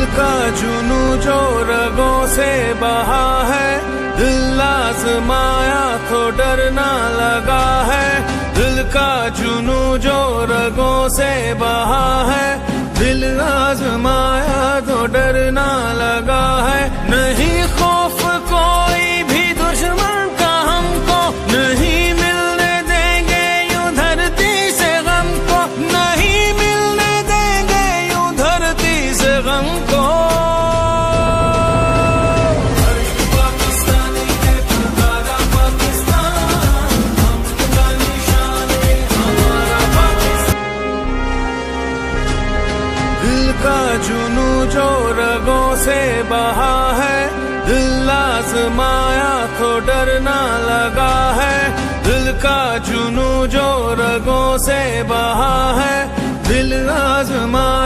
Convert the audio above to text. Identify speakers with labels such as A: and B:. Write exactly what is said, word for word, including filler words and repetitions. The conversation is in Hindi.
A: का जुनू जो रगों से बहा है, दिल आजमाया तो डरना लगा है। दिल का जुनू जो रगों से बहा है, दिल आजमाया तो डरना लगा है। नहीं खौफ कोई भी दुश्मन का हमको, नहीं मिलने देंगे यूं धरती से गम को, नहीं मिलने देंगे यूं धरती से गम को। दिल का जुनू जो रगों से बहा है, दिल आजमाया तो डरना लगा है। दिल का जुनू जो रगों से बहा है, दिल आजमाया